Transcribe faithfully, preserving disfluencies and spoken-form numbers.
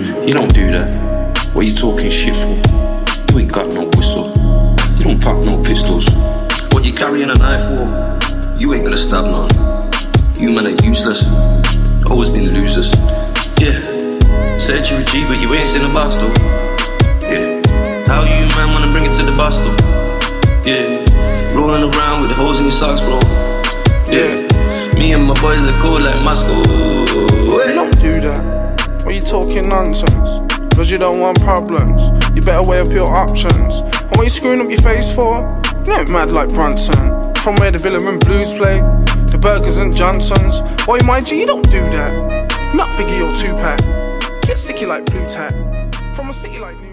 Mm, you don't do that. What you talking shit for? You ain't got no whistle. You don't pop no pistols. What you carrying a knife for? You ain't gonna stab none. You men are useless. Always been losers. Yeah. Said you're a G, but you ain't seen a box though. Yeah. How you man wanna bring it to the bus though? Yeah. Rolling around with the holes in your socks, bro. Yeah. Me and my boys are cool like Moscow. You don't do that. What you talking nonsense? Cause you don't want problems. You better weigh up your options. And what you screwing up your face for? You ain't mad like Bronson. From where the Villa and Blues play, the Burgers and Johnsons. Oi, my G, you don't do that. Not Biggie or Tupac. Get sticky like blue tack. From a city like New